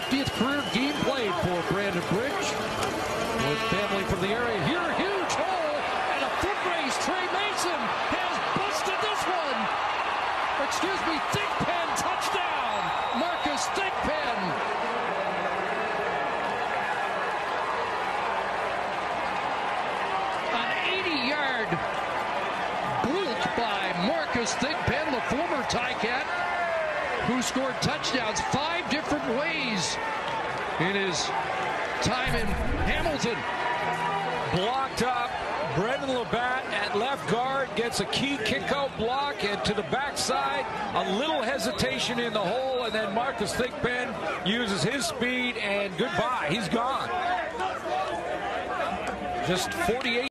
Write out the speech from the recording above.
50th career game played for Brandon Bridge. With family from the area here, huge hole, and a foot race. Trey Mason has busted this one. Excuse me, Thigpen touchdown. Marcus Thigpen. An 80-yard boot by Marcus Thigpen, the former Ticat, who scored touchdowns 5 different ways in his time in Hamilton. Blocked up. Brendan Labatt at left guard gets a key kick-out block, and to the backside, a little hesitation in the hole, and then Marcus Thigpen uses his speed, and goodbye. He's gone. Just 48.